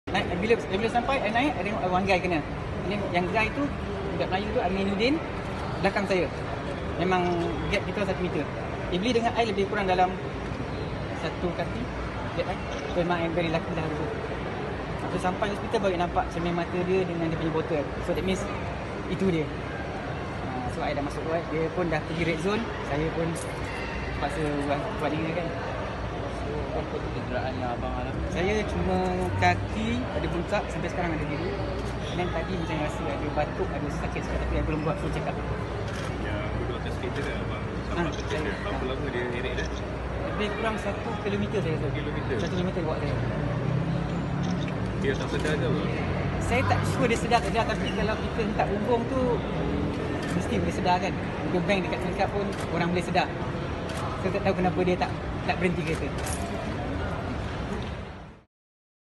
Bila sampai naik, ada one guy kena. Yang guy tu, budak Melayu tu, Aminuddin, belakang saya. Memang gap kita 1 meter. Iblis dengan I lebih kurang dalam 1 kaki. Gap I. So memang I'm very lucky lah tu. So sampai hospital baru nampak cermin mata dia dengan dia punya botol. So that means itu dia. So I dah masuk ward. Dia pun dah pergi red zone. Saya pun terpaksa buat diri kan. So apa tu kecederaan yang abang alami? Saya cuma kaki ada bengkak, sampai sekarang ada biru. Dan tadi macam rasa ada batuk, ada sakit sekali, tapi saya belum buat full check up. Yang doktor skater kan abang sampai check dia. Berapa lama dia erik dah? Lebih kurang 1 kilometer saya rasa. 1 kilometer? 1 kilometer buat saya. Dia tak sedar ke apa? Saya tak sure dia sedar ke tak, tapi kalau kita hentak bumbung tu mesti boleh sedar kan. Dia bang dekat tingkap pun orang boleh sedar. Saya tak tahu kenapa dia tak berhenti kereta.